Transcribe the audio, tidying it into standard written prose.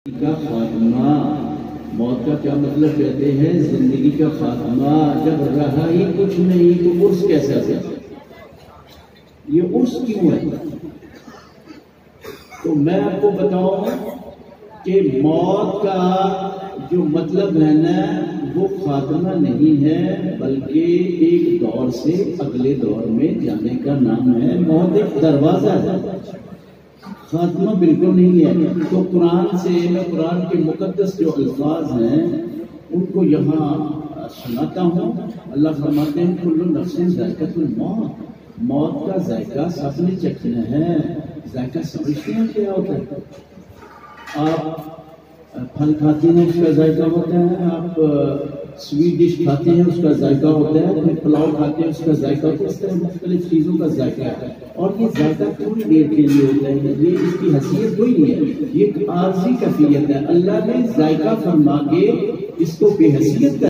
کا خاتمہ، موت کا کیا مطلب کہتے ہیں؟ زندگی کا خاتمہ۔ جب رہا ہی کچھ نہیں تو عرس کیسے ہے؟ یہ عرس کیوں ہے؟ تو میں آپ کو بتاؤں کہ موت کا جو مطلب ہے نا وہ خاتمہ نہیں ہے، بلکہ ایک دور سے اگلے دور میں جانے کا نام ہے۔ موت ایک دروازہ ہے، خاتمہ بالکل نہیں ہے۔ تو قرآن سے میں قرآن کے مقدس جو الفاظ ہیں ان کو یہاں سناتا ہوں۔ اللہ فرماتے ہیں کل نفس ذائقۃ الموت، موت کا ذائقہ سب نے چکھنا ہے۔ ذائقہ سمجھتے ہیں کیا ہوتا ہے؟ آپ پھل کھاتے ہیں اس کا ذائقہ ہوتا ہے، آپ سویٹ ڈش کھاتے ہیں اس کا ذائقہ ہوتا ہے، پھر پلاؤ کھاتے ہیں اس کا ذائقہ ہوتا ہے۔ اس طرح مختلف چیزوں کا ذائقہ ہے، اور یہ ذائقہ تھوڑی دیر کے لیے ہوتا ہے، یہ اس کی حیثیت کوئی نہیں ہے، یہ ایک عارضی کیفیت ہے۔ اللہ نے ذائقہ فرما کے اس کو بے حیثیت